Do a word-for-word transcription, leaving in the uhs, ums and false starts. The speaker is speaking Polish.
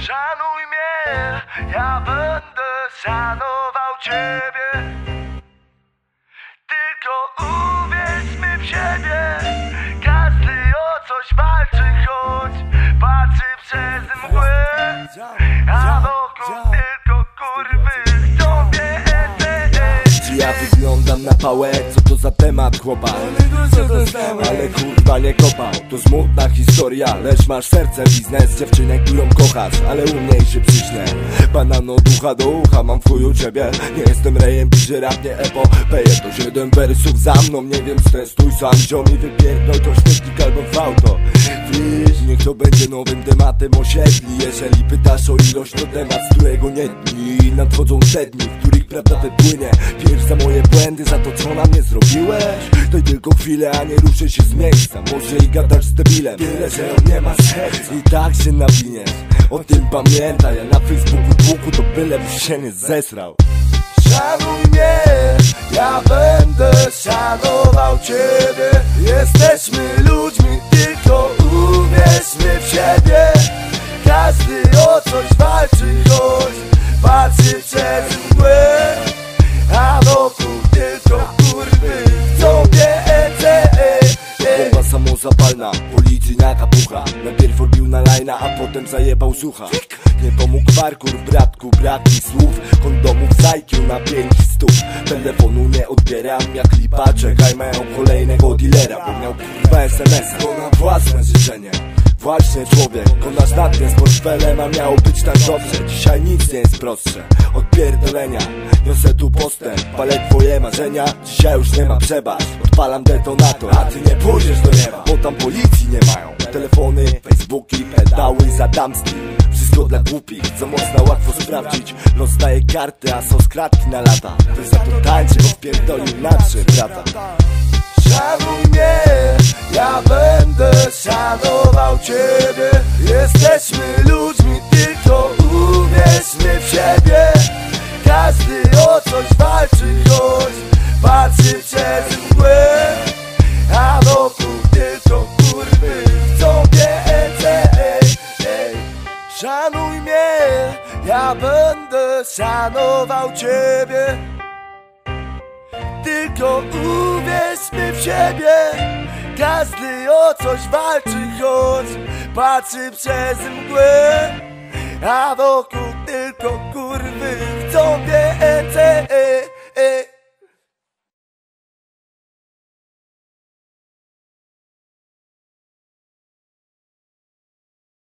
Szanuj mnie, ja będę szanował ciebie. Tylko uwierzmy w siebie. Każdy o coś walczy, choć patrzy przez mgłę, a wokół tylko kurwy chcą więcej. Czy ja wyglądam na pałę? Co to za temat, chłopak? Ale kurwa nie kopał. To smutna historia, lecz masz serce, biznes, dziewczynę, którą kochasz. Ale u mnie się przyśnę. Banan od ucha do ucha, mam w chuju ciebie. Nie jestem rejem, piszę rap, nie epopeję. To siedem wersów za mną, nie wiem, stestuj sam. Zioł mi wypierdol to śmietnik albo w auto. Wiesz, niech to będzie nowym tematem osiedli. Jeżeli pytasz o ilość, to temat, z którego nie dni. Nadchodzą te dni, w których prawda wypłynie. Wierz za moje błędy, za to co na mnie zrobiłeś. Daj tylko chwilę, a nie ruszę się z miejsca. Może i gadasz z debilem, tyle, że on nie ma serca. I tak się nawiniesz, o tym pamiętaj. Ja na Facebooku długu to byle byś się nie zesrał. Szanuj mnie, ja będę szanował ciebie. Jesteśmy ludźmi, tylko uwierzmy w siebie. Każdy o coś walczy, choć patrzy przez mgłę, a wokół tylko kurwy chcą więcej. Bomba samozapalna, policyjna kapucha. Najpierw odbił na lajna, a potem zajebał sucha. Nie pomógł parkour, bratku, brak mi słów. Kondomów z I Q na pięć stóp. Telefonu nie odbieram jak lipa. Czekaj, mają kolejnego dealera, bo miał kurwa S M S-a. To na własne życzenie. Właśnie człowiek, konasz natnie z portfelem, a miało być tak dobrze. Dzisiaj nic nie jest prostsze od pierdolenia. Niosę tu postęp, palę twoje marzenia. Dzisiaj już nie ma przebacz, odpalam detonator. A ty nie pójdziesz do nieba, bo tam policji nie mają. Telefony, facebooki, pedały za damski. Wszystko dla głupich, co można łatwo sprawdzić. Los daje karty, a są skradki na lata. Ty za to tańczy, bo wpierdolił na trzy brata. Szanuj mnie, ja będę szanował ciebie. Jesteśmy ludźmi, tylko uwierzmy w siebie. Każdy o coś walczy, choć patrzy przez mgłę, a wokół tylko kurwy chcą więcej. Szanuj mnie, ja będę szanował ciebie. Tylko uwierzmy w siebie. Każdy o coś walczy, choć patrzy przez mgłę, a wokół tylko kurwy chcą więcej.